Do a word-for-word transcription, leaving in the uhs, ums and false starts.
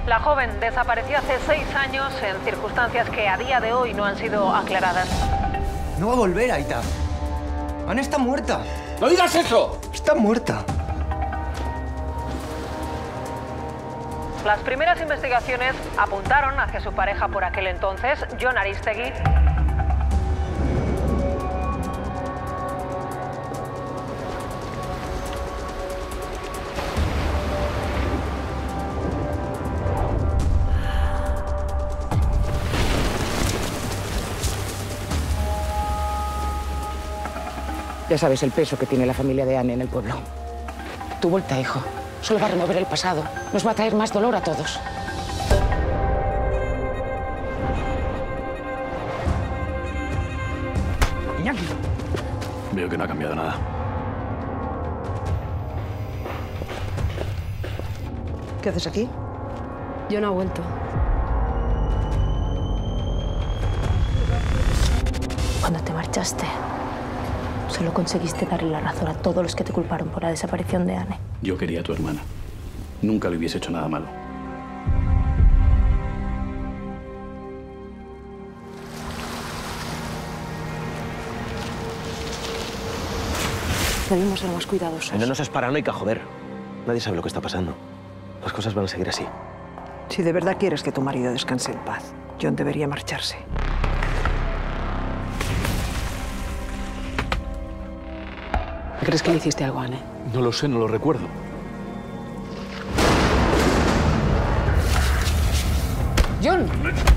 La joven desapareció hace seis años en circunstancias que a día de hoy no han sido aclaradas. No va a volver, Aita. Ana está muerta. ¡No digas eso! Está muerta. Las primeras investigaciones apuntaron hacia su pareja por aquel entonces, Jon Aristegui. Ya sabes el peso que tiene la familia de Anne en el pueblo. Tu vuelta, hijo, solo va a remover el pasado. Nos va a traer más dolor a todos. Iñaki. Veo que no ha cambiado nada. ¿Qué haces aquí? Yo no he vuelto. Cuando te marchaste, solo conseguiste darle la razón a todos los que te culparon por la desaparición de Anne. Yo quería a tu hermana. Nunca le hubiese hecho nada malo. Debemos ser más cuidadosos. No, no seas paranoica, joder. Nadie sabe lo que está pasando. Las cosas van a seguir así. Si de verdad quieres que tu marido descanse en paz, Jon debería marcharse. ¿Crees que le hiciste algo a Anne? No lo sé, no lo recuerdo. ¡Jon!